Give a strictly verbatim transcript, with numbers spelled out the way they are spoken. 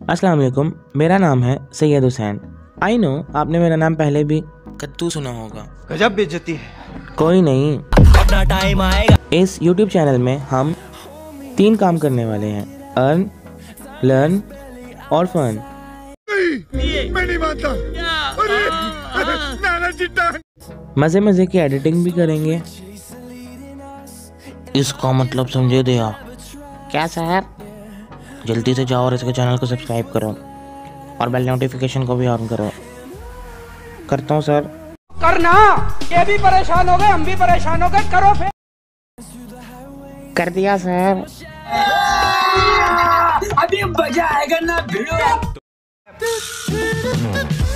अस्सलाम वालेकुम, मेरा नाम है सैयद हुसैन। आई नो आपने मेरा नाम पहले भी कद्दू सुना होगा। गजब बेइज्जती है। कोई नहीं, अपना टाइम आएगा। इस यूट्यूब चैनल में हम तीन काम करने वाले हैं, अर्न, लर्न और फन। मैं नहीं मानता। मजे मजे की एडिटिंग भी करेंगे। इसका मतलब समझे दिया क्या सर? जल्दी से जाओ और इसके चैनल को सब्सक्राइब करो और बेल नोटिफिकेशन को भी ऑन करो। करता हूँ सर। करना, ये भी परेशान हो गए, हम भी परेशान हो गए, करो फिर। कर दिया सर। अभी मजा आएगा ना भिड़ो।